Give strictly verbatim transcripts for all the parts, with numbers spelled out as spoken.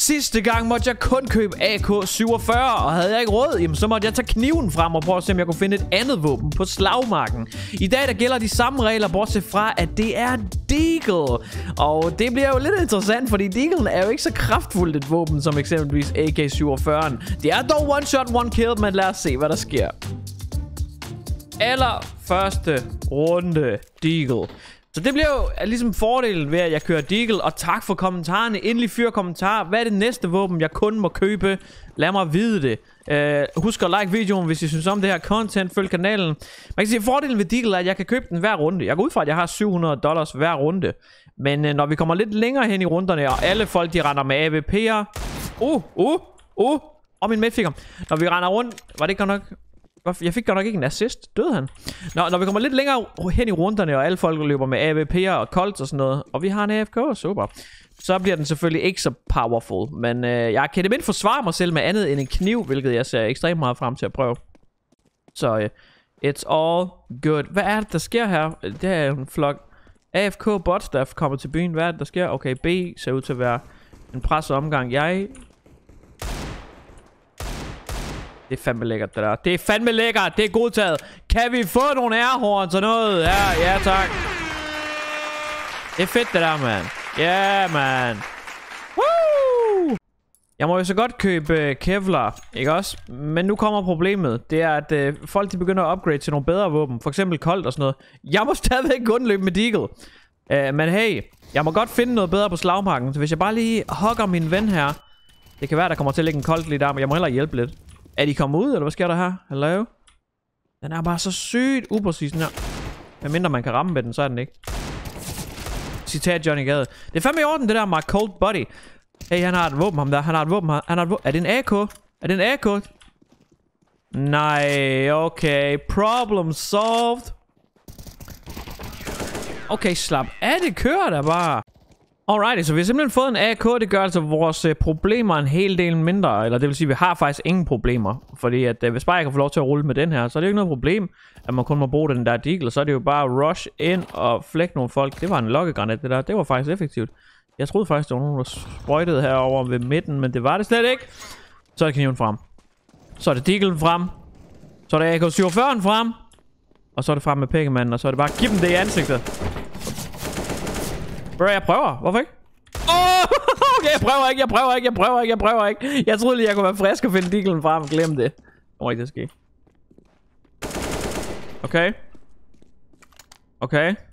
Sidste gang måtte jeg kun købe A K syvogfyrre, og havde jeg ikke råd, jamen så måtte jeg tage kniven frem og prøve at se, om jeg kunne finde et andet våben på slagmarken. I dag der gælder de samme regler, bortset fra, at det er Deagle. Og det bliver jo lidt interessant, fordi Deaglen er jo ikke så kraftfuldt et våben som eksempelvis A K syvogfyrre. Det er dog one shot, one kill, men lad os se, hvad der sker. Aller første runde Deagle. Så det bliver jo ligesom fordelen ved, at jeg kører Deagle. Og tak for kommentarerne. Endelig fyr kommentarer. Hvad er det næste våben, jeg kun må købe? Lad mig vide det. uh, Husk at like videoen, hvis I synes om det her content. Følg kanalen. Man kan sige, at fordelen ved Deagle er, at jeg kan købe den hver runde. Jeg går ud fra, at jeg har syv hundrede dollars hver runde. Men uh, når vi kommer lidt længere hen i runderne, og alle folk de render med A V P'er. Uh, uh, uh Og min medfinger. Når vi render rundt. Var det godt nok... Jeg fik godt nok ikke en assist. Døde han? Nå, når vi kommer lidt længere hen i runderne, og alle folk løber med A V P'er og Colts og sådan noget, og vi har en A F K, super, så bliver den selvfølgelig ikke så powerful. Men øh, jeg kan det mindst forsvare mig selv med andet end en kniv, hvilket jeg ser ekstremt meget frem til at prøve. Så øh, it's all good. Hvad er det, der sker her? Det er en flok A F K bots, der kommer til byen. Hvad er det, der sker? Okay, B ser ud til at være en presset omgang. Jeg... Det er fandme lækkert, det der. Det er fandme lækkert. Det er godtaget. Kan vi få nogle airhorns og noget? Ja, ja tak. Det er fedt, det der, mand. Ja, yeah, man. Woo! Jeg må jo så godt købe uh, Kevlar, ikke også? Men nu kommer problemet. Det er, at uh, folk de begynder at upgrade til nogle bedre våben. For eksempel Colt og sådan noget. Jeg må stadigvæk kun løbe med Deagle. Uh, men hey, jeg må godt finde noget bedre på slagmarken. Så hvis jeg bare lige hugger min ven her. Det kan være, der kommer til at ligge en Colt lige der, men jeg må hellere hjælpe lidt. Er de kommet ud, eller hvad sker der her? Hello? Den er bare så sygt upræcis, den her. Hvad mindre man kan ramme med den, så er den ikke. Citat Johnny Gade. Det er fandme i orden, det der, my cold buddy. Hey, han har et våben, ham der. Han har et våben, han har et våben. Er det en A K? Er det en A K? Nej, okay. Problem solved. Okay, slap af, det kører der bare. Alright, så vi har simpelthen fået en A K. Det gør altså vores øh, problemer en hel del mindre. Eller det vil sige, at vi har faktisk ingen problemer. Fordi at øh, hvis bare jeg kan få lov til at rulle med den her, så er det jo ikke noget problem, at man kun må bruge den der Deagle. Så er det jo bare rush ind og flække nogle folk. Det var en lokkegranat, det der. Det var faktisk effektivt. Jeg troede faktisk, der var nogen, der sprøjtede herover ved midten, men det var det slet ikke. Så er det kniven frem. Så er det Deaglen frem. Så er det A K syvogfyrre frem. Og så er det frem med Pekkermanden, og så er det bare giv dem det i ansigtet. Bro, jeg prøver. Hvorfor ikke? Åh! Oh! Okay, jeg prøver ikke, jeg prøver ikke, jeg prøver ikke, jeg prøver ikke. Jeg troede lige, jeg kunne være frisk og finde Deaglen frem. Glem det. Hvor ikke det sker. Okay. Okay.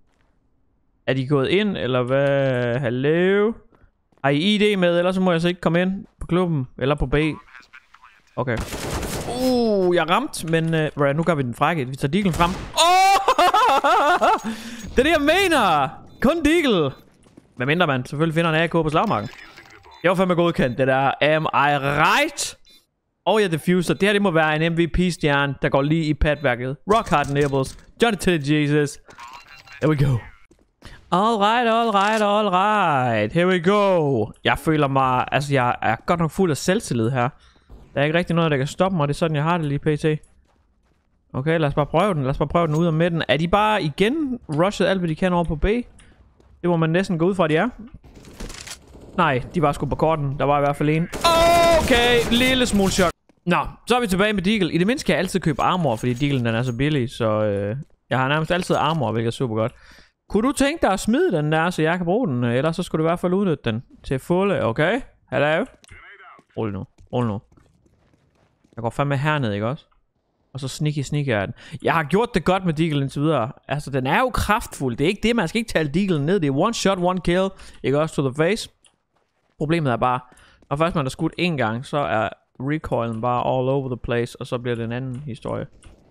Er de gået ind, eller hvad? Hallo? Har I I D med, ellers så må jeg så ikke komme ind på klubben. Eller på B. Okay. Uh, jeg ramt, men... Uh, right, nu gør vi den frække. Vi tager Deaglen frem. Åh! Oh! Det er det, jeg mener! Kun Deagle. Hvad mindre man selvfølgelig finder en A K på slagmarken. Det var fandme godkendt, det der. Am I right? Og ja, diffuser. Det her, det må være en M V P-stjerne, der går lige i padværket. Rock hard nibbles. Johnny Titty Jesus. Here we go. Alright, alright, alright. Here we go. Jeg føler mig... Altså, jeg er godt nok fuld af selvtillid her. Der er ikke rigtig noget, der kan stoppe mig. Det er sådan, jeg har det lige pt. Okay, lad os bare prøve den. Lad os bare prøve den ud af midten. Er de bare igen rushet alt, hvad de kan over på B? Det må man næsten gå ud fra, at de er. Nej, de var sgu på korten. Der var i hvert fald en. Okay, lille smule chok. Nå, så er vi tilbage med Deagle. I det mindste kan jeg altid købe armor, fordi Deaglen den er så billig. Så øh, jeg har nærmest altid armor, hvilket er super godt. Kunne du tænke dig at smide den der, så jeg kan bruge den? Ellers så skulle du i hvert fald udnytte den til fulde, okay? Hallo? Rul nu, rul nu. Jeg går fandme herned, ikke også? Og så sneaky sneaky er den. Jeg har gjort det godt med Deagle indtil videre. Altså, den er jo kraftfuld. Det er ikke det, man skal ikke tale Deagle ned. Det er one shot, one kill. Ikke også to the face. Problemet er bare, når først man har skudt en gang, så er recoilen bare all over the place. Og så bliver det en anden historie.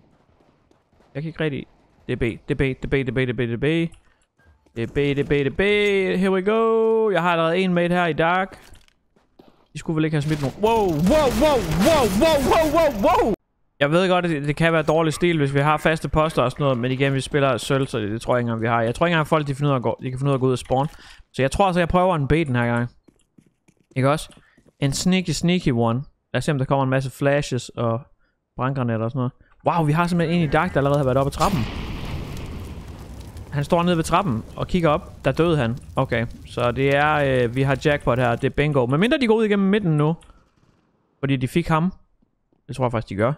Jeg kan ikke rigtig... Det er B, det er B, det er B, det er B, det er B, det er B. Det er B, det er B, det er B. Here we go. Jeg har allerede en mate her i dark. De skulle vel ikke have smidt nogen. Wow, wow, wow, wow, wow, wow, wow, wow. Jeg ved godt, at det, det kan være dårlig stil, hvis vi har faste poster og sådan noget, men igen, vi spiller sølv, så det, det tror jeg ikke engang, vi har. Jeg tror ikke engang, folk de, finder ud af at gå, de kan finde ud af at gå ud og spawn. Så jeg tror altså, jeg prøver en B den her gang. Ikke også? En sneaky, sneaky one. Lad os se, om der kommer en masse flashes og brandgranater og sådan noget. Wow, vi har simpelthen en i dark, der allerede har været oppe ad trappen. Han står nede ved trappen og kigger op. Der døde han. Okay, så det er... Øh, vi har jackpot her. Det er bingo. Men mindre de går ud igennem midten nu. Fordi de fik ham. Det tror jeg faktisk, de gør.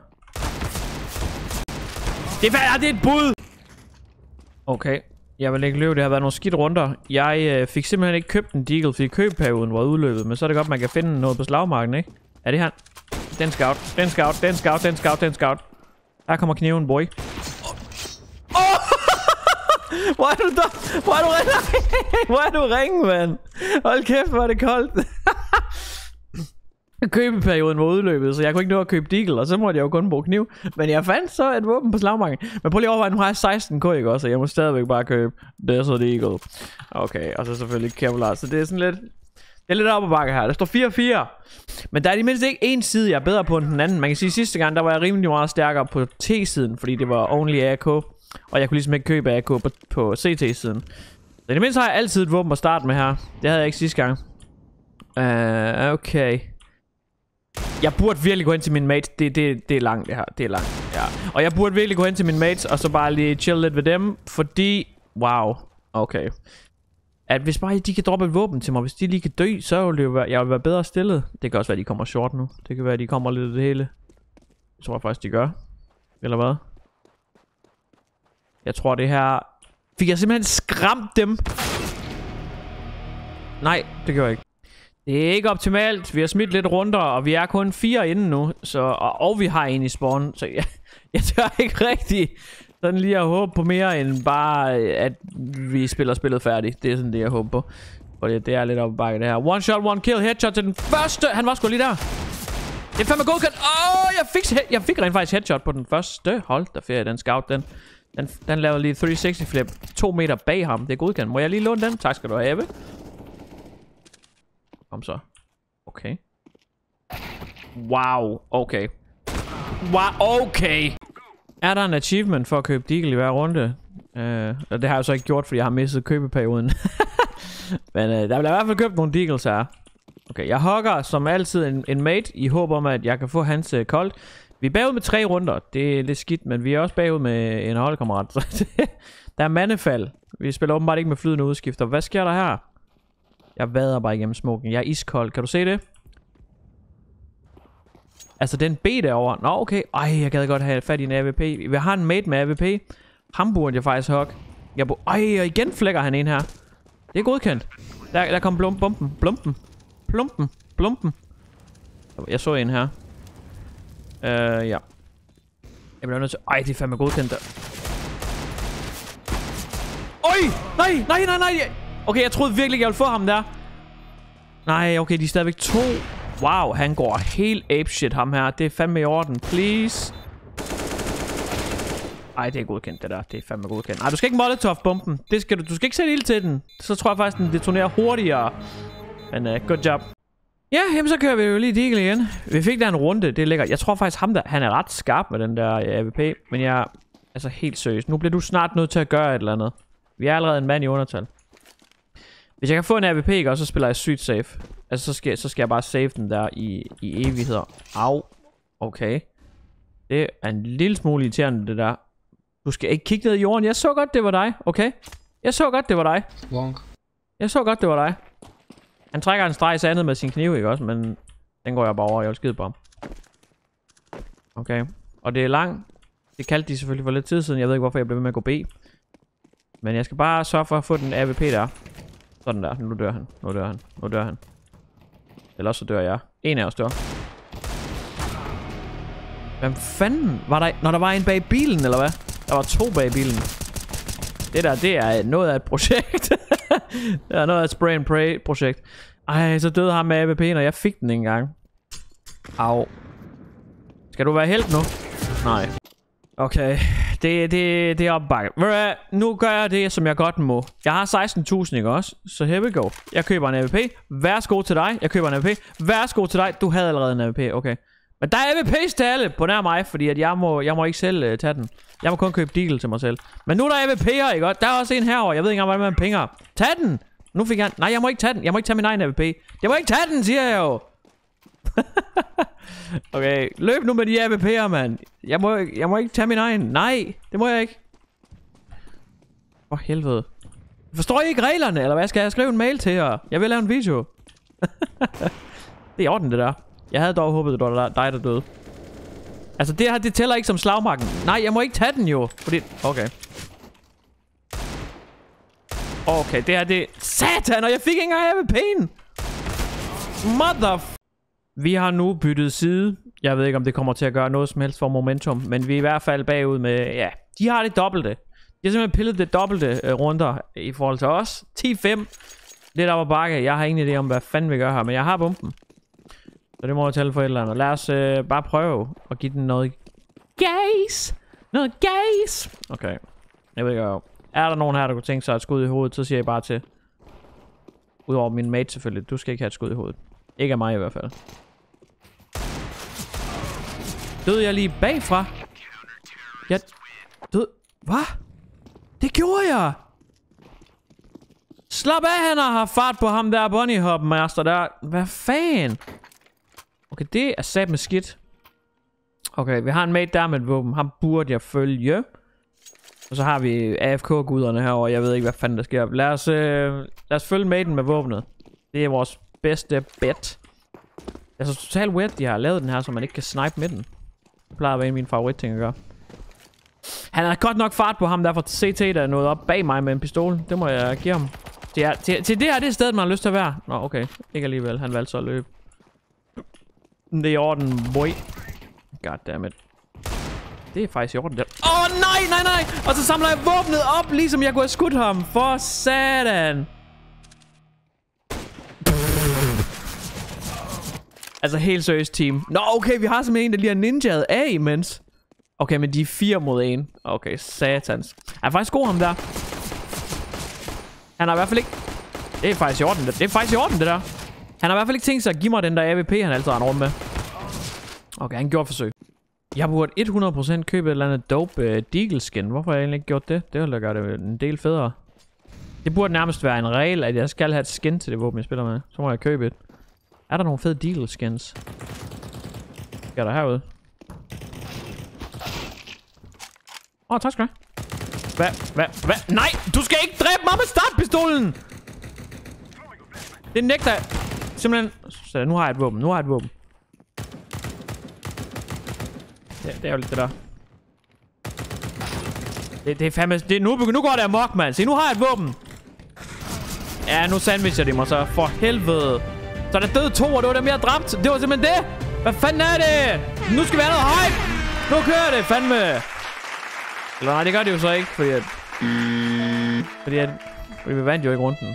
Det er, det er et bud! Okay. Jeg vil ikke løbe. Det har været nogle skidt runder. Jeg øh, fik simpelthen ikke købt en deagle, fordi købeperioden var udløbet. Men så er det godt, man kan finde noget på slagmarken, ikke? Er det her? Den scout. Den scout. Den scout. Den scout. Den scout. Der kommer kniven, boy. Oh! Hvor er du der? Hvor er du ringe? Hvor er du ringe, mand? Hold kæft, hvor er det koldt. Købeperioden var udløbet, så jeg kunne ikke nå at købe deagle, og så måtte jeg jo kun bruge kniv. Men jeg fandt så et våben på slagmarken. Men prøv lige at overveje, nu har jeg seksten k, ikke også? Og jeg må stadigvæk bare købe Desert Eagle. Okay, og så selvfølgelig Kevlar. Så det er sådan lidt... Det er lidt op ad bakke her. Der står fire fire. Men der er i mindst ikke en side, jeg er bedre på end den anden. Man kan sige, at sidste gang, der var jeg rimelig meget stærkere på T-siden, fordi det var only A K. Og jeg kunne ligesom ikke købe A K på, på C T-siden. Så i det mindste har jeg altid et våben at starte med her. Det havde jeg ikke sidste gang. Uh, okay. Jeg burde virkelig gå hen til min mates. Det, det, det er langt det her. Det er langt. Ja. Og jeg burde virkelig gå hen til min mates, og så bare lige chill lidt ved dem. Fordi... Wow. Okay. At hvis bare de kan droppe et våben til mig, hvis de lige kan dø, så vil det jo være, jeg vil være bedre stillet. Det kan også være, at de kommer short nu. Det kan være, at de kommer lidt af det hele. Det tror jeg faktisk, de gør. Eller hvad? Jeg tror, det her... Fik jeg simpelthen skræmt dem? Nej, det gør jeg ikke. Det er ikke optimalt. Vi har smidt lidt runder, og vi er kun fire inde nu. Så, og, og vi har en i spawn. Så jeg, jeg tør ikke rigtig sådan lige at håbe på mere end bare, at vi spiller spillet færdigt. Det er sådan det, jeg håber på. For det, det er lidt op ad bakke det her. One shot, one kill, headshot til den første. Han var sgu lige der. Det er fandme godkendt. Åh, oh, jeg fik, jeg fik rent faktisk headshot på den første. Hold da ferie, den scout, den. Den, den lavede lige tre seks flip. To meter bag ham. Det er godkendt. Må jeg lige låne den? Tak skal du have. Kom så. Okay. Wow. Okay. Wow. Okay. Er der en achievement for at købe deagle i hver runde? Uh, og det har jeg så ikke gjort, fordi jeg har misset købeperioden. Men uh, der bliver i hvert fald købt nogle deagles her. Okay, jeg hugger som altid en, en mate i håb om, at jeg kan få hans uh, kold. Vi er bagud med tre runder. Det er lidt skidt, men vi er også bagud med en holdkammerat. Der er mandefald. Vi spiller åbenbart ikke med flydende udskifter. Hvad sker der her? Jeg vader bare igennem smoken. Jeg er iskold. Kan du se det? Altså den B derovre. Nå okay. Ej, jeg gad godt have fat i en A V P. Vi har en mate med A V P. Ham burde jeg faktisk hugge. Jeg bo Ej, og igen flækker han en her. Det er godkendt. Der, der kom blum bumpen. Blumpen. Plumpen. Blumpen. Jeg så en her. Øh, uh, ja. Jeg bliver nødt til... Ej, det er fandme godkendt der. Oj! Nej, nej, nej, nej! Okay, jeg troede virkelig, jeg ville få ham der. Nej, okay, de er stadigvæk to. Wow, han går helt apeshit, ham her. Det er fandme i orden, please. Ej, det er godkendt, det der. Det er fandme godkendt. Nej, du skal ikke molotov-bomben. Det skal du. Du skal ikke sætte ild til den. Så tror jeg faktisk, den detonerer hurtigere. Men uh, good job. Ja, jamen så kører vi jo lige deagle igen. Vi fik der en runde, det er lækkert. Jeg tror faktisk, ham der, han er ret skarp med den der A V P. Men jeg altså helt seriøst. Nu bliver du snart nødt til at gøre et eller andet. Vi er allerede en mand i undertal. Hvis jeg kan få en A V P, ikke, og så spiller jeg sygt safe. Altså, så skal, så skal jeg bare save den der i, i evigheder. Au. Okay. Det er en lille smule irriterende, det der. Du skal ikke kigge ned i jorden. Jeg så godt, det var dig. Okay? Jeg så godt, det var dig. Wonk. Jeg så godt, det var dig. Han trækker en streg i sandet med sin kniv, ikke også? Men den går jeg bare over. Jeg vil skide på ham. Okay. Og det er langt. Det kaldte de selvfølgelig for lidt tid siden. Jeg ved ikke, hvorfor jeg blev ved med at gå B. Men jeg skal bare sørge for at få den A V P der. Sådan der. Nu dør han. Nu dør han. Nu dør han. Eller så dør jeg. En af os dør. Hvem fanden var der? Når der var en bag bilen, eller hvad? Der var to bag bilen. Det der, det er noget af et projekt. Det er noget af et spray and pray projekt. Ej, så døde ham med A V P'en, og jeg fik den ikke engang. Au. Skal du være helt nu? Nej. Okay. Det, det, det er opbakket. Nu gør jeg det, som jeg godt må. Jeg har seksten tusind, ikke også? Så here we go. Jeg køber en A V P. Værsgo til dig. Jeg køber en A V P. Værsgo til dig. Du havde allerede en A V P. Okay. Men der er A V P's til alle på nær mig, fordi at jeg må, jeg må ikke selv uh, tage den. Jeg må kun købe deagle til mig selv. Men nu er der A V P'er, ikke også? Der er også en herovre. Jeg ved ikke engang, hvordan man pinger. Tag den! Nu fik jeg... Nej, jeg må ikke tage den. Jeg må ikke tage min egen A V P. Jeg må ikke tage den, siger jeg jo. Okay, løb nu med de A V P'er, mand. Jeg må, jeg må ikke tage min egen. Nej, det må jeg ikke. For helvede. Forstår I ikke reglerne, eller hvad? Skal jeg skrive en mail til jer? Jeg vil lave en video. Det er i orden, det der. Jeg havde dog håbet, det var dig, der døde. Altså, det her, det tæller ikke som slagmarken. Nej, jeg må ikke tage den jo. Fordi... Okay. Okay, det her, det... Satan, og jeg fik ikke engang A W P'en! Mother... Vi har nu byttet side. Jeg ved ikke, om det kommer til at gøre noget som helst for momentum. Men vi er i hvert fald bagud med... Ja, de har det dobbelte. De har simpelthen pillet det dobbelte øh, runder i forhold til os. ti fem. Lidt op ad bakke. Jeg har ingen idé om, hvad fanden vi gør her. Men jeg har bomben. Så det må jeg tælle for et eller andet. Lad os øh, bare prøve at give den noget... Gas! Noget gas! Okay. Jeg ved ikke, er der nogen her, der kunne tænke sig et skud i hovedet, så siger jeg bare til. Udover min mate selvfølgelig. Du skal ikke have et skud i hovedet. Ikke af mig i hvert fald. Døde jeg lige bagfra? Jeg døde... Hvad? Det gjorde jeg! Slap af, han har haft fart på ham der bunny hop master der. Hvad fanden? Okay, det er sat med skidt. Okay, vi har en mate der med et våben. Ham burde jeg følge. Og så har vi A F K-guderne herovre. Jeg ved ikke, hvad fanden der sker. Lad os, øh, lad os følge maten med våbnet. Det er vores bedste bet. Det er så totalt weird, de har lavet den her, så man ikke kan snipe med den. Det plejer at være en af mine favoritting at gøre. Han har godt nok fart på ham der fra C T, der er nået op bag mig med en pistol. Det må jeg give ham. Til, til, til det her, det er stedet, man har lyst til at være. Nå, okay. Ikke alligevel. Han valgte så at løbe. Det er i orden, boy. Goddammit. Det er faktisk i orden der. Åh, oh, nej, nej, nej! Og så samler jeg våbnet op, ligesom jeg kunne have skudt ham. For satan. Altså, helt seriøst, team. Nå, okay, vi har simpelthen en, der lige har ninjaet af imens. Okay, men de er fire mod en. Okay, satans. Han er faktisk god, ham der. Han har i hvert fald ikke... Det er faktisk i orden, det, det er faktisk i orden, det der. Han har i hvert fald ikke tænkt sig at give mig den der A W P, han altid har rundt med. Okay, han gjorde et forsøg. Jeg burde hundrede procent købe et eller andet dope uh, deagle skin. Hvorfor har jeg egentlig ikke gjort det? Det ville da gøre det en del federe. Det burde nærmest være en regel, at jeg skal have et skin til det våben, jeg spiller med. Så må jeg købe et. Er der nogle fede deagle skins? Hvad er der herude? Åh, oh, tak skal du have. Hvad? Hvad? Hvad? Nej! Du skal ikke dræbe mig med startpistolen! Det nægter jeg. Simpelthen. Så nu har jeg et våben. Nu har jeg et våben. Ja, det er jo lidt det der. Det, det er fandme... Det, nu, nu går det amok, mand. Se, nu har jeg et våben. Ja, nu sandwicher de mig så. For helvede. Så er der døde to, og det var dem, jeg har dræbt. Det var simpelthen det. Hvad fanden er det? Nu skal vi have noget hype. Nu kører det, fandme. Eller nej, det gør det jo så ikke, fordi at... Fordi at... Fordi vi vandt jo ikke runden.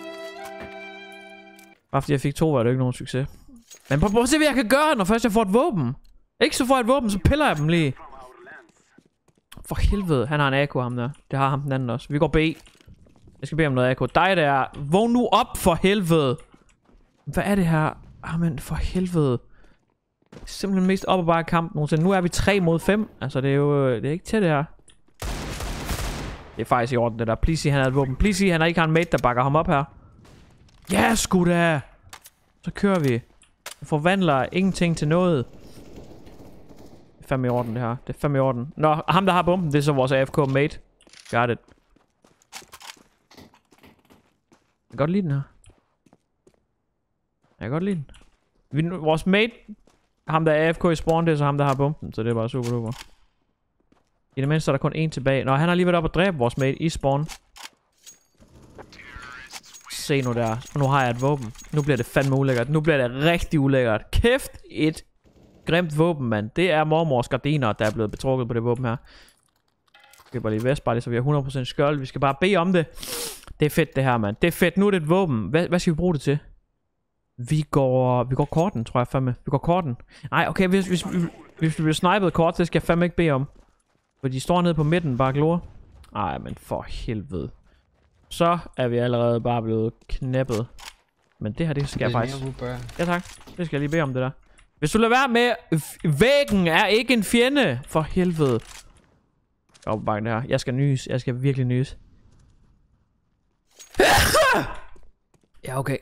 Bare fordi jeg fik to, var det jo ikke nogen succes. Men prøv, prøv at se, hvad jeg kan gøre, når først jeg får et våben. Ikke så får jeg et våben, så piller jeg dem lige. For helvede, han har en A K, ham der. Det har ham den anden også. Vi går B. Jeg skal bede om noget A K. Dig der. Vågn nu op, for helvede. Hvad er det her? Jamen, for helvede. Simpelthen mest op og bare kamp nogensinde. Nu er vi tre mod fem. Altså, det er jo... Det er ikke til det her. Det er faktisk i orden, det der. Please sig, han har et våben. Please sig, han har ikke har en mate, der bakker ham op her. Ja, sgu da. Så kører vi. Jeg forvandler ingenting til noget. Det er fandme i orden, det her. Det er fandme i orden. Nå, ham der har bomben, det er så vores A F K mate. Got it. Jeg kan godt lide den her. Jeg kan godt lide den. Vi, vores mate, ham der er A F K i spawn, det er så ham der har bomben. Så det er bare super duper. I det mindste er der kun en tilbage. Nå, han har lige været op og dræbe vores mate i spawn. Se nu der. Og nu har jeg et våben. Nu bliver det fandme ulækkert. Nu bliver det rigtig ulækkert. Kæft et grimt våben, mand. Det er mormors gardiner, der er blevet betrukket på det våben her. Vi skal bare lige vest, bare lige, så vi har hundrede procent skjold. Vi skal bare bede om det. Det er fedt det her, mand. Det er fedt. Nu er det et våben. Hvad, hvad skal vi bruge det til? Vi går... Vi går korten, tror jeg fandme. Vi går korten. Nej, okay. Hvis, hvis, hvis, hvis vi bliver snipet kort, så skal jeg fandme ikke bede om. For de står nede på midten, bare glor. Ej, men for helvede. Så er vi allerede bare blevet knæppet. Men det her, det skal jeg faktisk... Ja tak. Det skal jeg lige bede om, det der. Hvis du lader være med... Væggen er ikke en fjende. For helvede. Op på bakken det her. Jeg skal nys. Jeg skal virkelig nys. Ja, okay.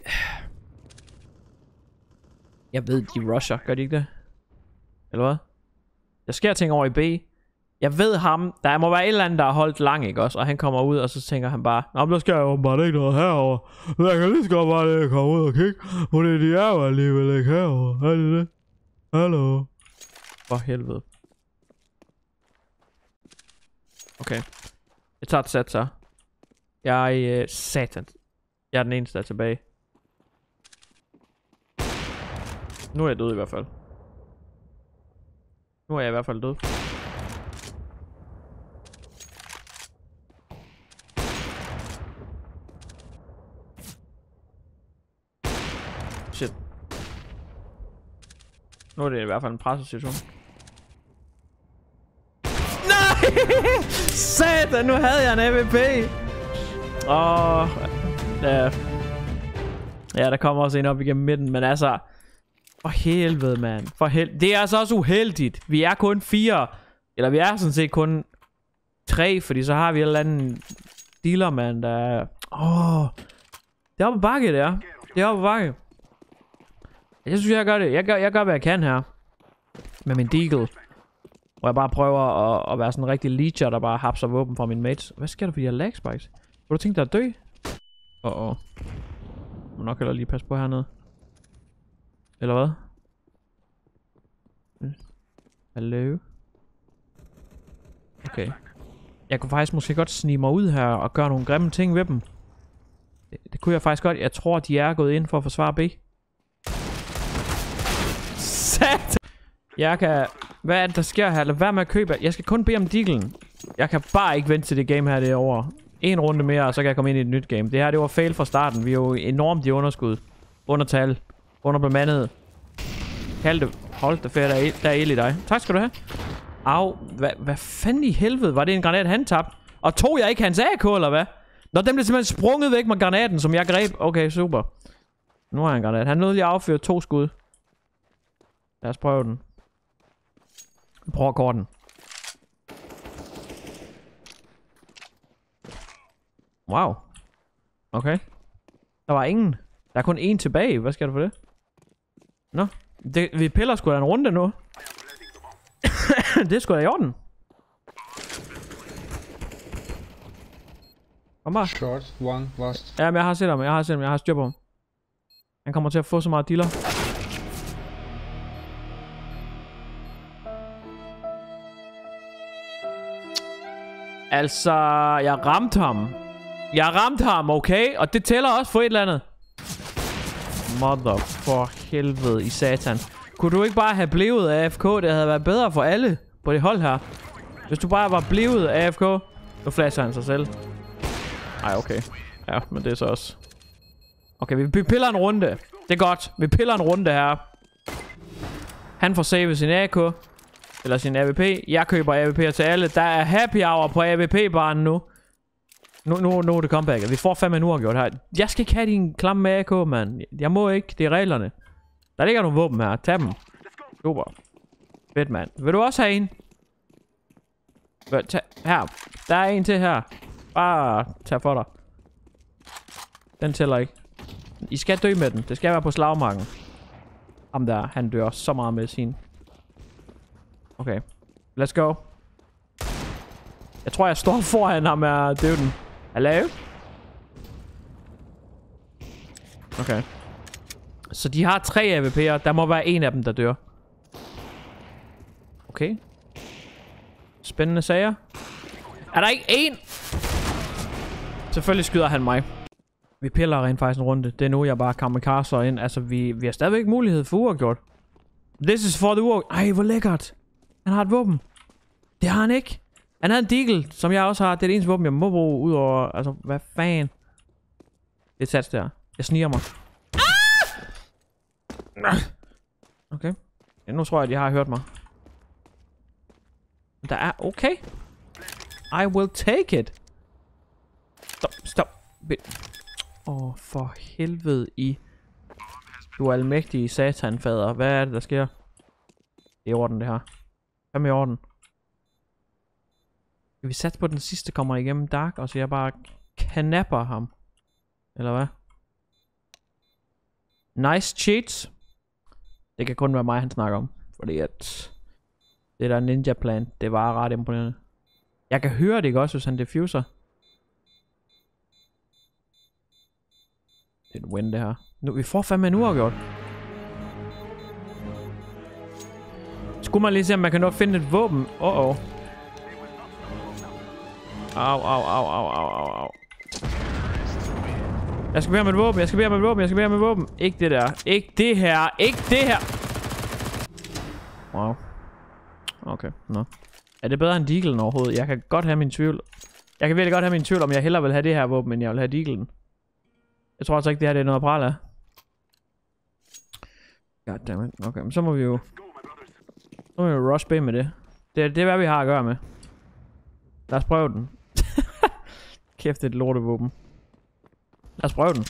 Jeg ved, de rusher. Gør de ikke det? Eller hvad? Der sker ting over i B. Jeg ved ham, der må være et eller andet, der har holdt lang, ikke også? Og han kommer ud, og så tænker han bare, nå, men der skal jeg jo bare ikke noget herover. Jeg kan lige så godt bare lige komme ud og kigge, fordi de er jo alligevel ikke herover. Er det det? Hallo? For helvede. Okay. Jeg tager et sat så. Jeg er... Øh, satan. Jeg er den eneste, der er tilbage. Nu er jeg død i hvert fald. Nu er jeg i hvert fald død. Shit. Nu er det i hvert fald en pressesituation. Nej! Satan, nu havde jeg en A W P! Åh... Oh, ja. Ja, der kommer også en op igennem midten, men altså... For helvede, mand. For hel... Det er altså også uheldigt. Vi er kun fire. Eller vi er sådan set kun tre, fordi så har vi en eller anden dealer, mand, der er... Åh... Oh. Det er oppe på bakke, det er. Det er oppe på bakke. Jeg synes, jeg gør det. Jeg gør, jeg gør, hvad jeg kan her. Med min deagle. Hvor jeg bare prøver at, at være sådan en rigtig leecher, der bare hapser våben fra mine mates. Hvad sker der for de her lag spikes? Hvor du tænkt dig at dø? Åh, åh. Må nok heller lige passe på hernede. Eller hvad? Hallo? Okay. Jeg kunne faktisk måske godt snige mig ud her og gøre nogle grimme ting ved dem. Det, det kunne jeg faktisk godt. Jeg tror, de er gået ind for at forsvare B. Sat! Jeg kan... Hvad er det, der sker her? Lad være med at købe. Jeg skal kun bede om deaglen. Jeg kan bare ikke vente til det game her, det er over. En runde mere, og så kan jeg komme ind i et nyt game. Det her, det var fail fra starten. Vi er jo enormt i underskud. Undertal. Underbemandet. Kald det. Hold det fedt, der er, der er ild i dig. Tak skal du have. Au. Hva, hvad fanden i helvede? Var det en granat, han tabte? Og tog jeg ikke hans A K, eller hvad? Nå, den blev simpelthen sprunget væk med granaten, som jeg greb. Okay, super. Nu har han en granat. Han nåede lige at afføre to skud. Lad os prøve den. Prøv at kåre den. Wow. Okay. Der var ingen. Der er kun én tilbage. Hvad sker der for det? Nå. Det, vi piller sgu da en runde nu. Det er sgu da i orden. Kom bare. Short, one, lost. Ja, men jeg har set ham. Jeg har set ham. Jeg har styr på ham. Han kommer til at få så meget dealer. Altså, jeg ramte ham. Jeg ramte ham, okay? Og det tæller også for et eller andet. Mother for helvede i satan. Kunne du ikke bare have blevet A F K? Det havde været bedre for alle på det hold her. Hvis du bare var blevet A F K. Nu flasher han sig selv. Ej, okay. Ja, men det er så også... Okay, vi piller en runde. Det er godt. Vi piller en runde her. Han får savet sin A K. Eller sin A W P. Jeg køber A W P'er til alle. Der er happy hour på A W P-baren nu. Nu, nu, nu er det comeback. Vi får fandme en uafgjort her. Jeg skal ikke have din klamme A K, mand. Jeg må ikke. Det er reglerne. Der ligger nogle våben her. Tag dem. Super. Fedt, mand. Vil du også have en? Tag. Her. Der er en til her. Bare tag for dig. Den tæller ikke. I skal dø med den. Det skal være på slagmarken. Ham der. Han dør så meget med sin. Okay. Let's go. Jeg tror, jeg står foran ham af døden. Hallo? Okay. Så de har tre A W P'er. Der må være en af dem, der dør. Okay. Spændende sager. Er der ikke en? Selvfølgelig skyder han mig. Vi piller rent faktisk en runde. Det er nu, jeg bare kamikazer ind. Altså, vi, vi har stadigvæk mulighed for uafgjort. This is for the uafgjort. Ej, hvor lækkert. Han har et våben. Det har han ikke. Han har en deagle, som jeg også har. Det er det eneste våben, jeg må bruge ud over... Altså, hvad fanden? Det er et sats der. Jeg sniger mig. Ah! Okay. Ja, nu tror jeg, at de har hørt mig. Der er... Okay. I will take it. Stop, stop. Åh, oh, for helvede i... Du er almægtige satanfader. Hvad er det, der sker? Det er i orden, det her. Hvad med i orden? Skal vi satse på, at den sidste kommer igennem Dark, og så jeg bare knapper ham? Eller hvad? Nice cheats. Det kan kun være mig, han snakker om. Fordi at... Det der ninja plan, det var ret imponerende. Jeg kan høre det ikke også, hvis han diffuser. Det er en win det her. Nu, vi får fandme en uafgjort. Skulle man lige se, om man kan nå at finde et våben. Åh, åh. Au, au, au, au, au, au, au. Jeg skal bede om et våben, jeg skal bede om et våben, jeg skal bede om et våben. Ikke det der. Ikke det her. Ikke det her. Wow. Okay, nå. No. Er det bedre end Deaglen overhovedet? Jeg kan godt have min tvivl. Jeg kan virkelig godt have min tvivl, om jeg hellere vil have det her våben, end jeg vil have Deaglen. Jeg tror altså ikke, det her det er noget at prale af. Goddammit. Okay, men så må vi jo... Så må vi jo rush B med det. Det, det er hvad vi har at gøre med. Lad os prøve den. Kæft, det er et lortevåben. Lad os prøve den.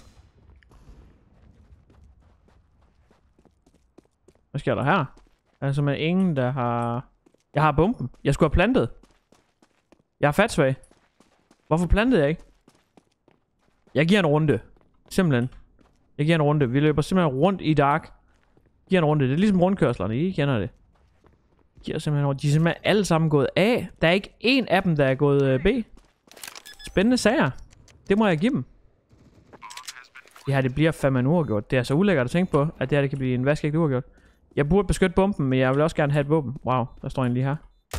Hvad sker der her? Der er simpelthen ingen, der har... Jeg har bomben. Jeg skulle have plantet. Jeg er fat svag. Hvorfor plantede jeg ikke? Jeg giver en runde. Simpelthen. Jeg giver en runde. Vi løber simpelthen rundt i dark. Giver en runde. Det er ligesom rundkørslerne. I kender det. Giver simpelthen rundt. De er simpelthen alle sammen gået A. Der er ikke en af dem, der er gået øh, B. Spændende sager. Det må jeg give dem. Det her, det bliver fandme en uafgjort. Det er så ulækkert at tænke på, at det her det kan blive en vaskeægte uafgjort. Jeg burde beskytte bomben, men jeg vil også gerne have et våben. Wow, der står en lige her.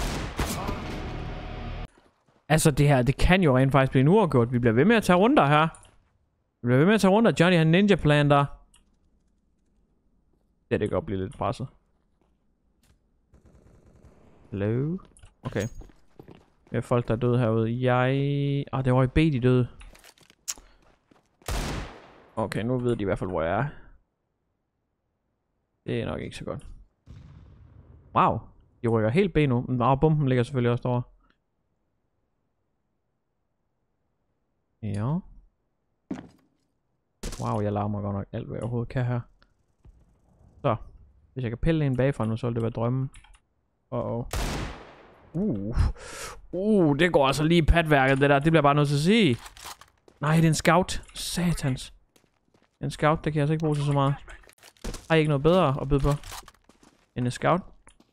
Altså det her, det kan jo rent faktisk blive en uafgjort. Vi bliver ved med at tage runder her. Vi bliver ved med at tage runder. Johnny han ninja planter. Det, det kan godt blive lidt presset. Hello? Okay. Vi har folk, der er døde herude. Jeg... Ah, det var i B, de døde. Okay, nu ved de i hvert fald, hvor jeg er. Det er nok ikke så godt. Wow. De rykker helt B nu. Men ah, bomben ligger selvfølgelig også derovre. Ja. Wow, jeg larmer godt nok alt, hvad jeg overhovedet kan her. Så. Hvis jeg kan pille en bagfra nu, så vil det være drømmen. Uh oh. Uh. Uh, det går altså lige i patværket, det der. Det bliver bare noget til at sige. Nej, det er en scout. Satans. En scout, det kan jeg altså ikke bruge til så meget. Har I ikke noget bedre at byde på end en scout?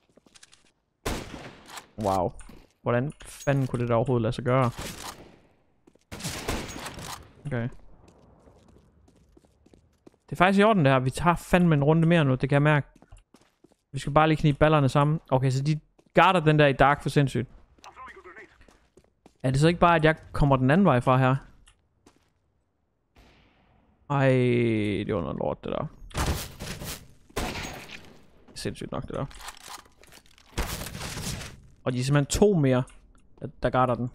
Wow. Hvordan fanden kunne det da overhovedet lade sig gøre? Okay. Det er faktisk i orden det her. Vi tager fandme en runde mere nu, det kan jeg mærke. Vi skal bare lige knibe ballerne sammen. Okay, så de guarder den der i dark for sindssygt. Er det så ikke bare, at jeg kommer den anden vej fra her? Ej, det var noget lort, det der. Sindssygt nok, det der. Og de er simpelthen to mere, der, der guarder den.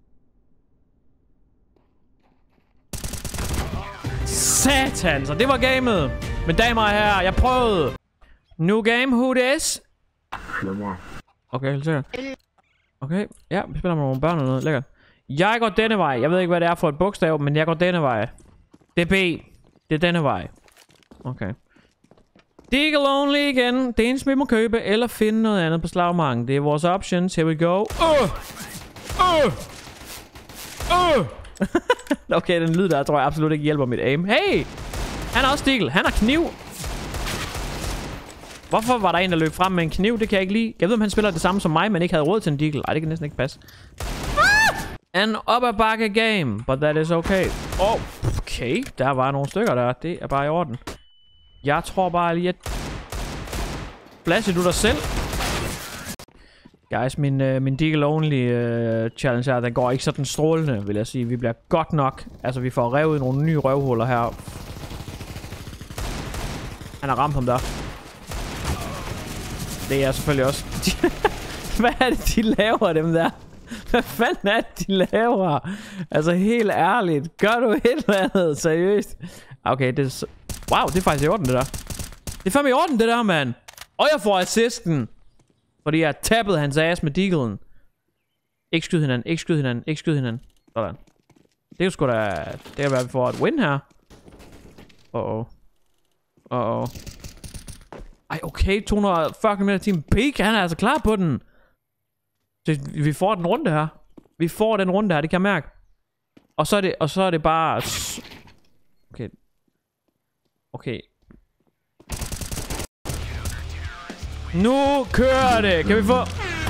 Satan, så det var gamet. Men damer og herrer, jeg prøvede. New game, who this? Okay, helt sikkert. Okay, ja, vi spiller med nogle børn og noget, lækkert. Jeg går denne vej. Jeg ved ikke, hvad det er for et bogstav, men jeg går denne vej. Det er B. Det er denne vej. Okay. Deagle only igen. Det eneste vi må købe, eller finde noget andet på slagmarken. Det er vores options. Here we go. Uh! Uh! Uh! Okay, den lyd der tror jeg absolut ikke hjælper mit aim. Hey! Han har også Deagle. Han har kniv. Hvorfor var der en, der løb frem med en kniv? Det kan jeg ikke lide. Jeg ved, om han spiller det samme som mig, men ikke havde råd til en Deagle. Ej, det kan næsten ikke passe. An op ad bakke game, but that is okay. Oh, okay. Der var nogle stykker der. Det er bare i orden. Jeg tror bare lige, at... Flasher du dig selv? Guys, min, uh, min Deagle Only uh, challenge her, den går ikke sådan strålende, vil jeg sige. Vi bliver godt nok... Altså, vi får revet nogle nye røvhuller her. Han har ramt ham der. Det er selvfølgelig også... Hvad er det, de laver, dem der? Hvad fanden er det, de laver? Altså, helt ærligt. Gør du et eller andet? Seriøst? Okay, det er så... Wow, det er faktisk i orden, det der. Det er fandme i orden, det der, mand. Og jeg får assisten. Fordi jeg tappede hans ass med Deaglen. Ikke skyd hinanden, ikke skyd hinanden, ikke skyd hinanden. Sådan. Det kan sgu da... Det kan være, vi får et win her. Uh oh. Uh oh. Ej, okay. to hundrede og fyrre kilometer i timen. Peak, han er altså klar på den. Så vi får den runde her. Vi får den runde her, det kan jeg mærke. Og så er det, og så er det bare... Okay. Okay. Nu kører det. Kan vi få...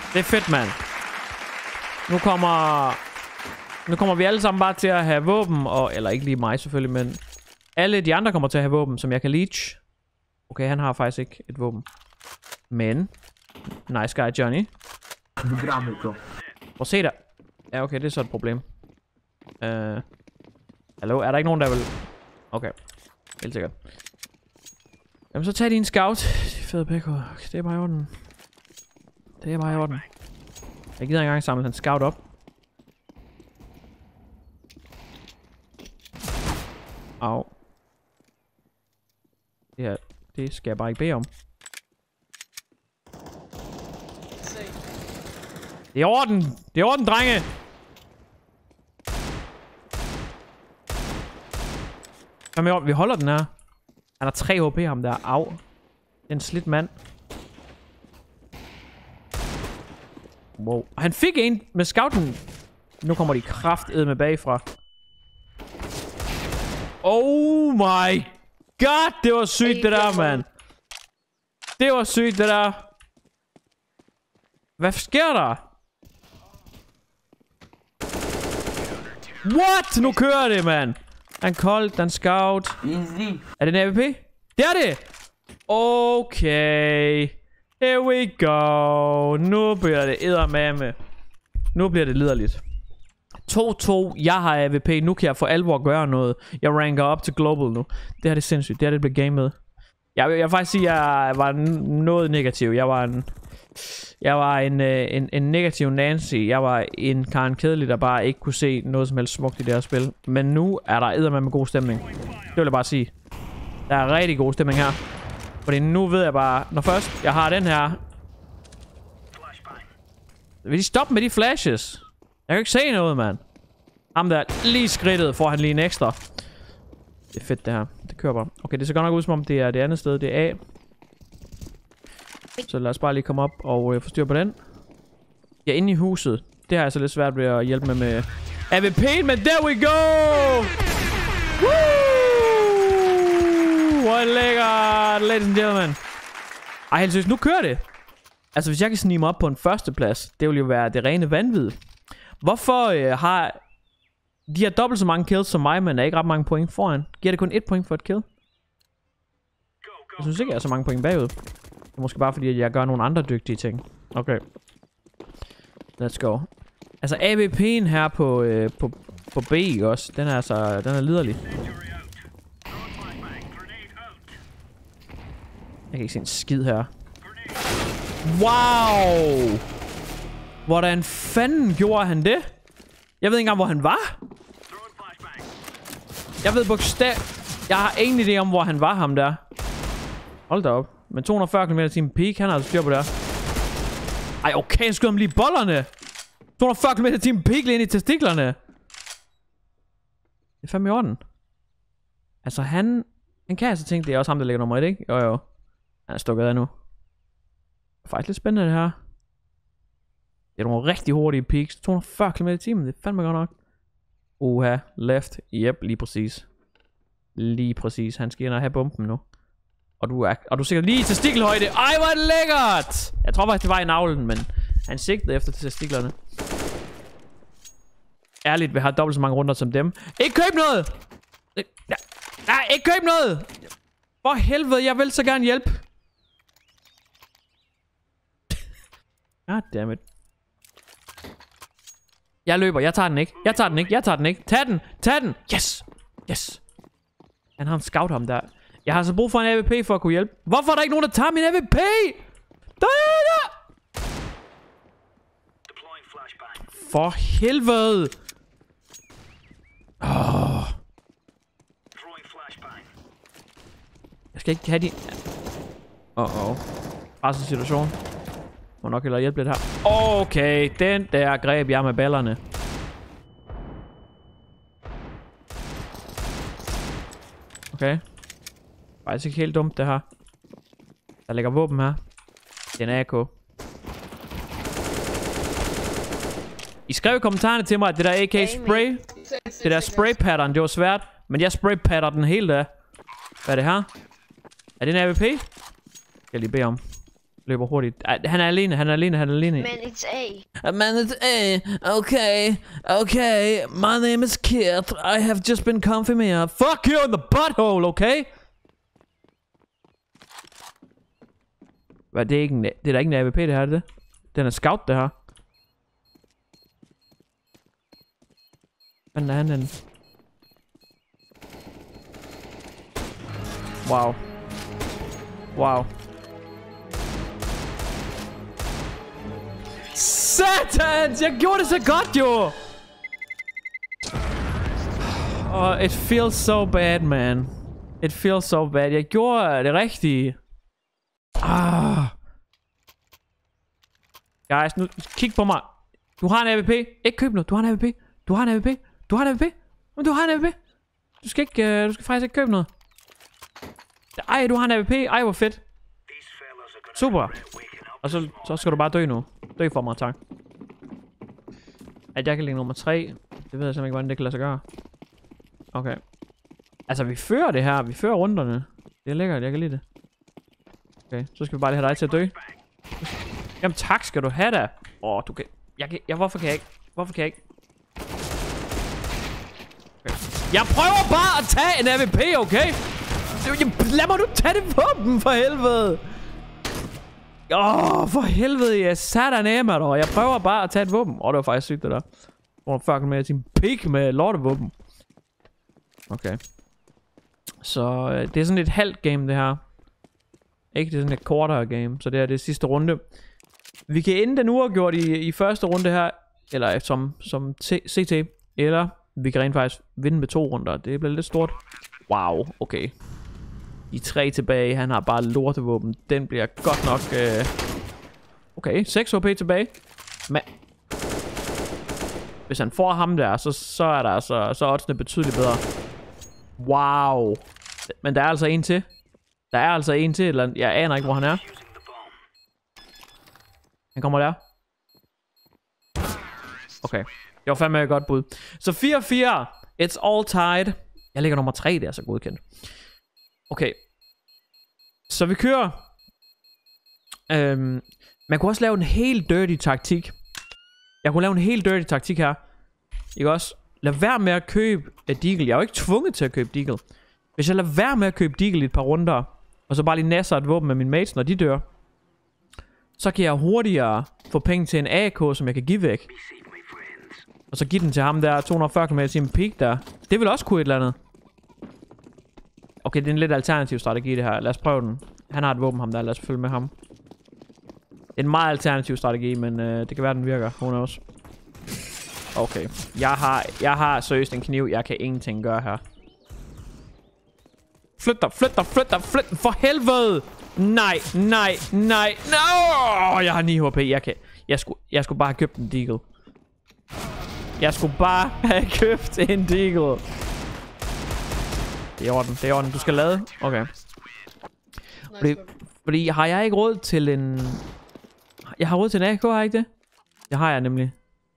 Det er fedt, mand. Nu kommer... Nu kommer vi alle sammen bare til at have våben, og... Eller ikke lige mig selvfølgelig, men... Alle de andre kommer til at have våben, som jeg kan leech. Okay, han har faktisk ikke et våben. Men... Nice guy, Johnny. Prøv at se der. Ja, okay, det er så et problem. Uh... Hallo, er der ikke nogen, der vil... Okay, helt sikkert. Jamen, så tag din scout. Det er fede pækker. Okay, det er bare i orden. Det er bare i orden. Jeg gider ikke engang samle hans scout op. Au. Det her, det skal jeg bare ikke bede om. Det er i orden. Det er i orden, drenge. Kom med op. Vi holder den her. Han har tre H P ham der. Au. Det er en slidt mand. Wow. Og han fik en med scouten. Nu kommer de kraftedme bagfra. Oh my god. Det var sygt det der, mand. Det var sygt det der. Hvad sker der? What? Nu kører det, mand. Han koldt, den scout. Easy. Er det en A V P? Det er det! Okay. Here we go. Nu bliver det eddermame. Nu bliver det liderligt. to to. Jeg har A V P. Nu kan jeg for alvor gøre noget. Jeg ranker op til global nu. Det her det er sindssygt. Det her det bliver gamet. Jeg, jeg vil faktisk sige, at jeg var noget negativ. Jeg var en... Jeg var en, en, en negativ Nancy. Jeg var en Karen Kedelig, der bare ikke kunne se noget som helst smukt i det her spil. Men nu er der eddermame med god stemning. Det vil jeg bare sige. Der er rigtig god stemning her. Fordi nu ved jeg bare, når først jeg har den her... Vil de stoppe med de flashes? Jeg kan ikke se noget, mand. Ham der lige skridtet, får han lige en ekstra. Det er fedt det her. Det kører bare. Okay, det ser godt nok ud som om det er det andet sted. Det er A. Så lad os bare lige komme op og øh, få styr på den. Jeg er inde i huset. Det har jeg så lidt svært ved at hjælpe med med A V P, men there we go! Woo! Hvor lækkert, ladies and gentlemen. Ej, helt seriøst, nu kører det. Altså, hvis jeg kan snige mig op på en førsteplads, det vil jo være det rene vanvid. Hvorfor øh, har de har dobbelt så mange kills som mig, men er ikke ret mange point foran? Giver det kun et point for et kill? Jeg synes ikke, jeg er så mange point bagud. Det er måske bare fordi, at jeg gør nogle andre dygtige ting. Okay. Let's go. Altså A V P'en her på, øh, på, på B også, den er altså, den er liderlig. Jeg kan ikke se en skid her. Wow! Hvordan fanden gjorde han det? Jeg ved ikke engang, hvor han var. Jeg ved bogstav... Jeg har ingen idé om, hvor han var, ham der. Hold da op. Men to hundrede og fyrre kilometer i timen peak, han har altså styr på det her. Ej, okay, han skød ham lige i bollerne. to hundrede og fyrre kilometer i timen peak lige ind i testiklerne. Det er fandme i orden. Altså, han... Han kan altså tænke, det er også ham, der ligger nummer et, ikke? Jo, jo. Han er stukket af nu. Det er faktisk lidt spændende, det her. Det er nogle rigtig hurtige peaks. to hundrede og fyrre kilometer i timen, det er fandme godt nok. Uha, left. Yep, lige præcis. Lige præcis. Han skal ind og have bomben nu. Og du er, og du er sikkert lige i testikelhøjde. Ej, hvor er det lækkert! Jeg tror faktisk, det var i navlen, men han sigtede efter testiklerne. Ærligt, vi har dobbelt så mange runder som dem. Ikke køb noget! Nej, ikke køb noget! For helvede, jeg vil så gerne hjælpe. Goddammit. Jeg løber, jeg tager den ikke. Jeg tager den ikke, jeg tager den ikke. Tag den, tag den. Yes, yes. Han har en scout ham der. Jeg har altså brug for en A V P for at kunne hjælpe. Hvorfor er der ikke nogen, der tager min A V P? Der er der! For helvede. Oh. Jeg skal ikke have de... Åh, åh. Presset situation. Må nok hellere hjælpe lidt her. Okay, den der greb jeg med ballerne. Okay. Faktisk ikke helt dumt det her. Der ligger våben her. Det er en A K. I skrev i kommentarerne til mig, at det der A K spray, det der spray pattern, det var svært. Men jeg spray patter den helt af. Hvad er det her? Er det en A V P? Jeg lige bede om. løber hurtigt. Ej, han er alene, han er alene, han er alene. Man, it's A. Uh, man, it's A. Okay, okay. My name is Kit. I have just been confirmed. Fuck you in the butthole, okay? Hvad, det er ikke en, det er da ikke en A W P, det her, er det? Den er scout, det her. Hvad er han den? Wow. Wow. Satans! Jeg gjorde det så godt, jo! Oh, it feels so bad, man. It feels so bad. Jeg gjorde det rigtige. Ah. Guys, nu kig på mig. Du har en A W P. Ikke køb noget. Du har en A W P. Du har en A W P. Du har en A W P. Men du har en A W P. Du skal ikke, uh, du skal faktisk ikke købe noget. Ej, du har en A W P. Ej, hvor fedt. Super. Og så, så skal du bare dø nu. Dø for mig, tak. At jeg kan ligge nummer tre. Det ved jeg simpelthen ikke, hvordan det kan lade sig gøre. Okay. Altså, vi fører det her. Vi fører runderne. Det er lækkert, jeg kan lide det. Okay, så skal vi bare lige have dig til at dø. Jamen tak skal du have da. Åh, oh, du kan... Jeg kan... Jeg, hvorfor kan jeg ikke... Hvorfor kan jeg ikke... Okay. Jeg prøver bare at tage en A W P, okay? Lad mig nu tage det våben, for helvede. Åh, oh, for helvede, jeg satan af mig dog. Jeg prøver bare at tage et våben. Åh, oh, det var faktisk sygt, det der. Hvor du fucking med sin pik med lortevåben. Okay. Så øh, det er sådan et halvt game, det her. Ikke, det er sådan et kortere game. Så det er det sidste runde. Vi kan ende den uafgjort i, i første runde her. Eller som, som C T. Eller vi kan rent faktisk vinde med to runder. Det bliver lidt stort. Wow, okay. De tre tilbage. Han har bare lortevåben. Den bliver godt nok... Øh... Okay, seks H P tilbage. Men... Hvis han får ham der, så, så er der altså... Så er oddsene betydeligt bedre. Wow. Men der er altså en til. Der er altså en til. Eller... Jeg aner ikke, hvor han er. Han kommer der. Okay. Det var fandme et godt bud. Så fire fire. It's all tied. Jeg ligger nummer tre, det er så godkendt. Okay. Så vi kører. Øhm, man kunne også lave en helt dirty taktik. Jeg kunne lave en helt dirty taktik her. Ikke også? Lad være med at købe et Deagle. Jeg er jo ikke tvunget til at købe Deagle. Hvis jeg lader være med at købe Deagle i et par runder, og så bare lige nasser et våben med mine mates, når de dør, så kan jeg hurtigere få penge til en A K, som jeg kan give væk. Og så give den til ham der to hundrede og fyrre med sin peak der. Det vil også kunne et eller andet. Okay, det er en lidt alternativ strategi det her. Lad os prøve den. Han har et våben, ham der. Lad os følge med ham. Det er en meget alternativ strategi, men øh, det kan være, den virker. Who knows? Okay. Jeg har, jeg har seriøst en kniv. Jeg kan ingenting gøre her. Flyt dig, flyt dig, flyt dig, flyt dig. For helvede! Nej, nej, nej, no! Jeg har ni H P. Jeg kan... Jeg skulle, jeg skulle bare have købt en Deagle. Jeg skulle bare have købt en Deagle. Det er orden, det er orden. Du skal lade. Okay. Fordi, fordi har jeg ikke råd til en... Jeg har råd til en A K, har jeg ikke det? Det har jeg nemlig.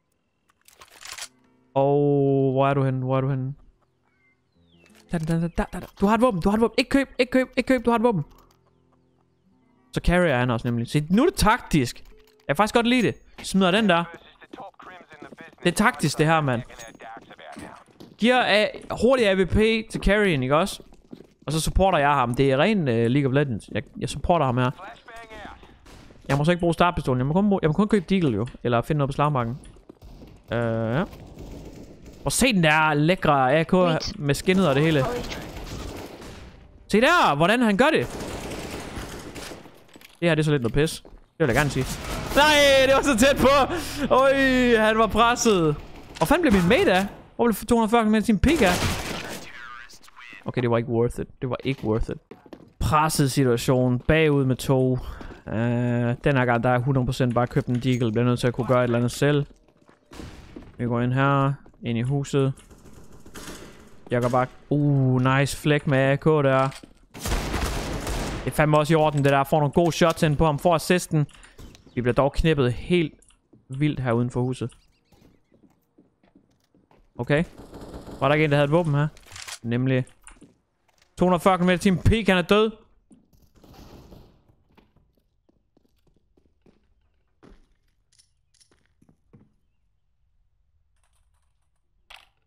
Og hvor er du henne? Hvor er du henne? Da, da, da, da, da. Du har et våben, du har et våben. Ikke køb, ikke køb, ikke køb, du har et våben. Så carrier han også nemlig. Se, nu er det taktisk. Jeg kan faktisk godt lide det. Smider den der. Det er taktisk det her, mand. Giver A hurtig A W P til carrien, ikke også? Og så supporter jeg ham. Det er ren uh, League of Legends. Jeg, jeg supporter ham her. Jeg må så ikke bruge startpistolen. Jeg må kun, jeg må kun købe Deagle jo. Eller finde noget på slagmarken. Uh, ja. Og se den der lækre A K med skinnet og det hele. Se der, hvordan han gør det. Det her, det er så lidt noget pis. Det vil jeg gerne sige. Nej, det var så tæt på. Øj, han var presset. Hvor fanden blev min mate af? Hvor blev to hundrede og fyrre med sin pik af? Okay, det var ikke worth it. Det var ikke worth it. Presset situation. Bagud med to. Uh, den her gang, der er hundrede procent bare købt en Deagle. Bliver nødt til at kunne gøre et eller andet selv. Vi går ind her. Ind i huset. Jeg går bare... Uh, nice flæk med A K der. Det er fandme også i orden, det der. Får nogle gode shots ind på ham. Får assisten. Vi bliver dog knippet helt vildt her uden for huset. Okay. Var der ikke en, der havde et våben her? Nemlig... to hundrede og fyrre kilometer i timen. Peak, han er død.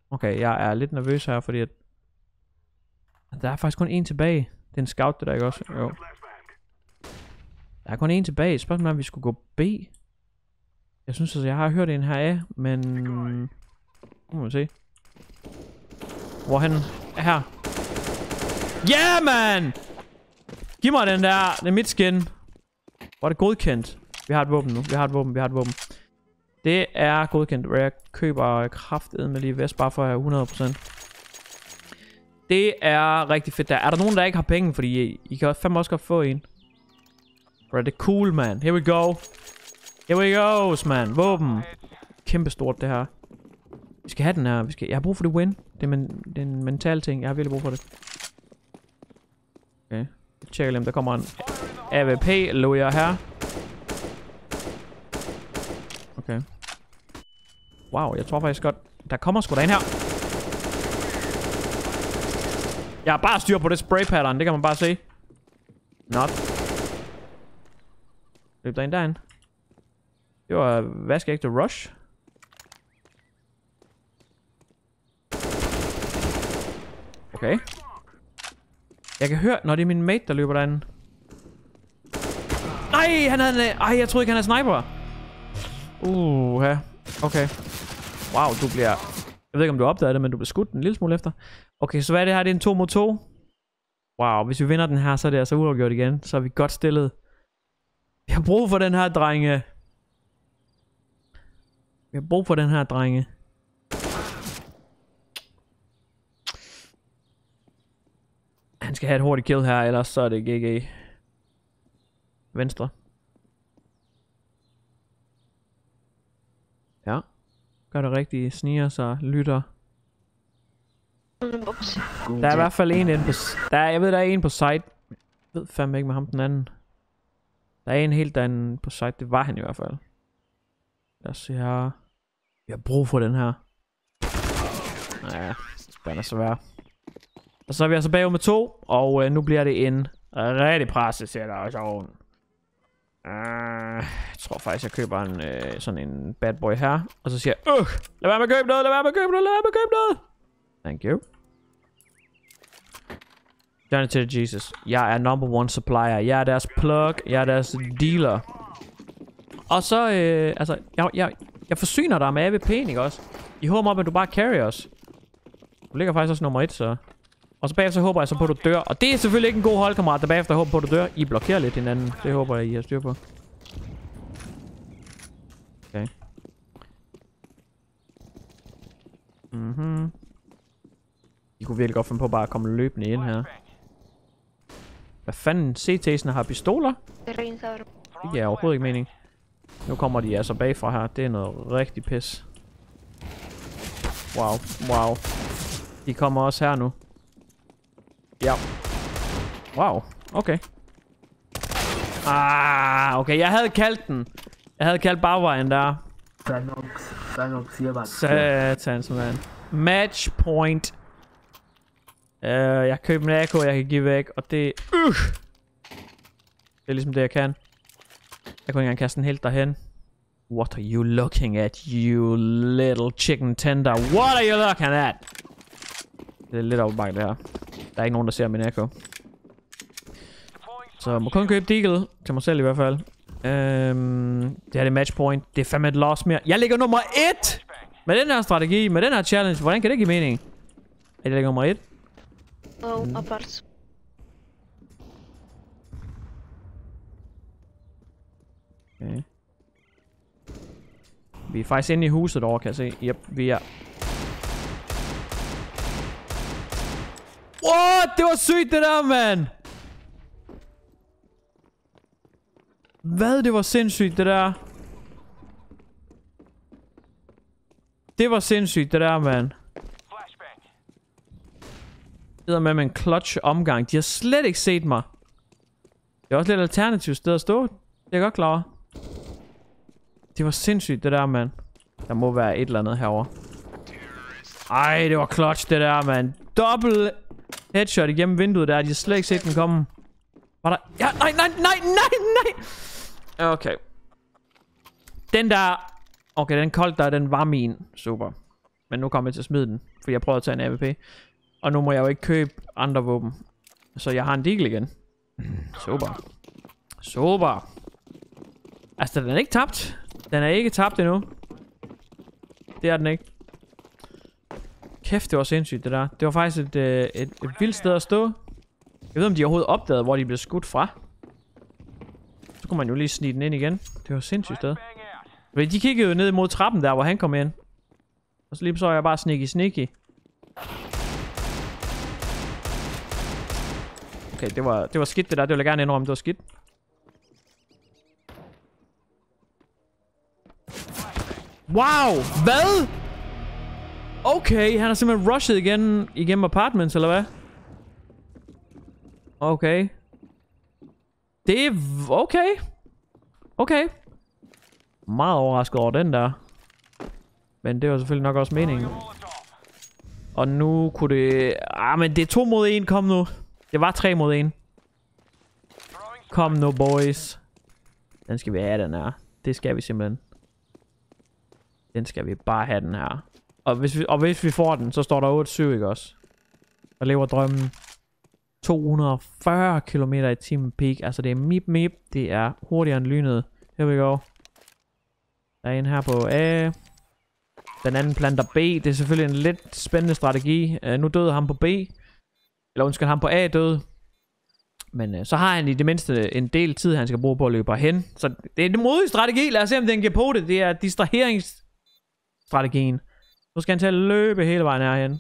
Okay, jeg er lidt nervøs her, fordi at... Der er faktisk kun én tilbage. Det er en scout, det der, ikke også? Jo. Der er kun én tilbage. Spørgsmålet er, om vi skulle gå B. Jeg synes altså, jeg har hørt en her af, men... Nu må vi se. Hvorhen? Her. Ja, yeah, man! Giv mig den der. Det er mit skin. Hvor er det godkendt? Vi har et våben nu. Vi har et våben. Vi har et våben. Det er godkendt. Jeg køber kraftet med lige vest bare for at have hundrede procent. Det er rigtig fedt der. Er der nogen, der ikke har penge? Fordi I, I kan fandme også godt få en. Bro, det er cool, man. Here we go. Here we go, man. Våben. Kæmpe stort, det her. Vi skal have den her. Vi skal... Jeg har brug for det win. Det er, men... det er en mental ting. Jeg har virkelig brug for det. Okay. Jeg tjekker lige, om der kommer en A W P. Lå jeg her. Okay. Wow, jeg tror faktisk godt... Der kommer sgu da en her. Jeg har bare styr på det spray pattern. Det kan man bare se. Not. Løb der ind derind. Det var vaskeægte rush. Okay. Jeg kan høre, når det er min mate, der løber derinde. Nej, han havde en... Ej, jeg troede ikke, han er sniper. Uh, ja. Okay. Wow, du bliver... Jeg ved ikke, om du opdagede det, men du bliver skudt en lille smule efter. Okay, så hvad er det her? Det er en to mod to. Wow, hvis vi vinder den her, så er det altså uafgjort igen. Så er vi godt stillet. Vi har brug for den her, drenge. Vi har brug for den her, drenge. Han skal have et hurtigt kill her, ellers så er det G G. Venstre. Ja. Gør det rigtigt. Sniger sig. Lytter. Der er i hvert fald en inde på... Der er, jeg ved, der er en på site. Jeg ved fandme ikke med ham den anden. Der er en helt derinde på site. Det var han i hvert fald. Lad os se her. Vi har brug for den her. Ja, den er svær. Og så er vi altså bagud med to. Og øh, nu bliver det en rigtig pressesituation. Uh, jeg tror faktisk, jeg køber en, øh, sådan en bad boy her. Og så siger jeg, øh, lad være med at købe noget, lad være med at købe noget, lad være med at købe noget. Thank you. Johnny to the Jesus. Jeg er number one supplier. Jeg er deres plug. Jeg er deres dealer. Og så, øh, altså, jeg, jeg, jeg forsyner dig med A W P'en, ikke også? I håber om, at du bare carry os. Du ligger faktisk også nummer et, så... Og så bagefter håber jeg så på, at du dør. Og det er selvfølgelig ikke en god holdkammerat, der bagefter håber på, at du dør. I blokerer lidt hinanden. Det håber jeg, I har styr på. Okay. Mhm. I kunne virkelig godt finde på bare at komme løbende ind her. Hvad fanden? C T's'ene har pistoler? Det giver overhovedet ikke mening. Nu kommer de altså bagfra her. Det er noget rigtig pis. Wow. Wow. De kommer også her nu. Ja. Wow. Okay. Ah, okay. Jeg havde kaldt den. Jeg havde kaldt bagvejen der. Satans, man. Match point. Uh, jeg køber en A K, jeg kan give væk, og det... Uh! Det er ligesom det, jeg kan. Jeg kunne ikke engang kaste en helt derhen. What are you looking at, you little chicken tender? What are you looking at? Det er lidt overbakke, det her. Der er ikke nogen, der ser min A K. Så jeg må kun købe Deagle. Til mig selv i hvert fald. Um, det her er match point. Det er fandme et loss mere. Jeg ligger nummer et! Med den her strategi, med den her challenge. Hvordan kan det give mening? Er det ligger nummer et? Oh, mm. apart. Okay. Vi er faktisk inde i huset over, kan jeg se. Yep, vi er... What? Det var sygt det der, mand! Hvad? Det var sindssygt det der. Det var sindssygt det der, mand. Det er med med en clutch omgang. De har slet ikke set mig. Det er også lidt alternativt sted at stå. Det er jeg godt klar over. Det var sindssygt det der, mand. Der må være et eller andet herovre. Ej, det var clutch det der, mand. Dobbelt headshot igennem vinduet der. De har slet ikke set den komme. Var der... Ja, nej, nej, nej, nej, nej. Okay. Den der... Okay, den koldt der, den var min. Super. Men nu kommer jeg til at smide den. fordi jeg prøvede at tage en A W P. Og nu må jeg jo ikke købe andre våben. Så jeg har en deagle igen. Super. Super. Altså, den er ikke tabt. Den er ikke tabt endnu. Det er den ikke. Kæft, det var sindssygt, det der. Det var faktisk et, øh, et, et vildt sted at stå. Jeg ved, om de overhovedet opdagede, hvor de blev skudt fra. Så kunne man jo lige snige den ind igen. Det var et sindssygt sted. Fordi de kiggede jo ned mod trappen der, hvor han kom ind. Og så lige så jeg bare sneaky sneaky. Okay, det var, det var skidt det der. Det vil jeg gerne indrømme, det var skidt. Wow! Hvad? Okay, han har simpelthen rushet igen igennem apartments, eller hvad? Okay. Det er... Okay. Okay. Meget overrasket over den der. Men det var selvfølgelig nok også meningen. Og nu kunne det... Ah, men det er to mod en. Kom nu. Det var tre mod en. Kom nu, boys. Den skal vi have, den her. Det skal vi simpelthen. Den skal vi bare have, den her. Og hvis vi, og hvis vi får den, så står der otte syv, ikke også? Og lever drømmen. to hundrede og fyrre kilometer i timen peak. Altså det er mip mip. Det er hurtigere end lynet. Here we go. Der er en her på A. Den anden planter B. Det er selvfølgelig en lidt spændende strategi. Uh, nu døde ham på B. Eller undskyld, ham på A døde. Men uh, så har han i det mindste en del tid, han skal bruge på at løbe hen. Så det er en modig strategi. Lad os se, om den kan på det. Det er distraheringsstrategien. Nu skal han til at løbe hele vejen herhen.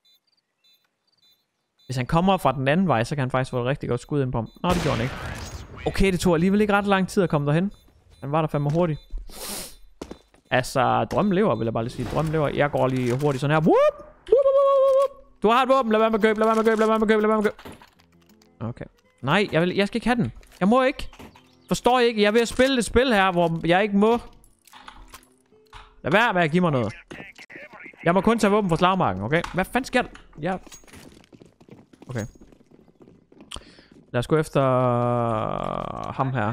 Hvis han kommer fra den anden vej, så kan han faktisk få et rigtig godt skud ind på ham. Nå, det gjorde han ikke. Okay, det tog alligevel ikke ret lang tid at komme derhen. Han var der fandme hurtigt. Altså, drømmen lever, vil jeg bare lige sige. Drømmen lever. Jeg går lige hurtigt sådan her. Whoop! Whoop, whoop, whoop. Du har et våben. Lad være med at købe, lad være med at købe, lad være med at købe, lad være med at købe. Okay. Nej, jeg, vil, jeg skal ikke have den. Jeg må ikke. Forstår jeg ikke? Jeg er ved at spille et spil her, hvor jeg ikke må. Lad være med at give mig noget. Jeg må kun tage våben fra slagmarken, okay? Hvad fanden sker der? Jeg... Okay. Lad os gå efter ham her.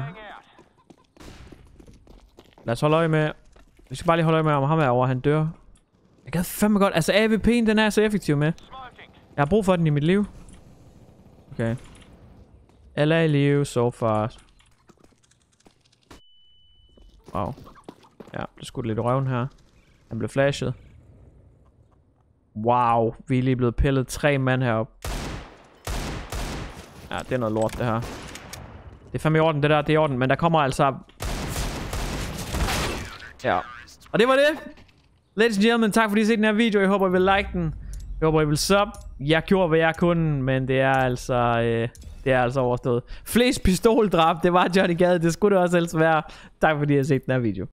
Lad os holde øje med... Vi skal bare lige holde øje med, om ham er over, han dør. Jeg gad fandme godt. Altså, A W P'en, den er så effektiv med. Jeg har brug for den i mit liv. Okay. L A live so far. Wow. Ja, det skudt lidt i røven her. Han blev flashet. Wow, vi er lige blevet pillet tre mand heroppe. Ja, det er noget lort, det her. Det er fandme i orden, det der, det er i orden. Men der kommer altså... Ja. Og det var det. Ladies and gentlemen, tak fordi I set den her video. Jeg håber, I vil like den. Jeg håber, I vil sub. Jeg gjorde, hvad jeg kunne, men det er altså... Øh, det er altså overstået. Flest pistoldrab, det var Johnny Gade. Det skulle det også helst være. Tak fordi I har set den her video.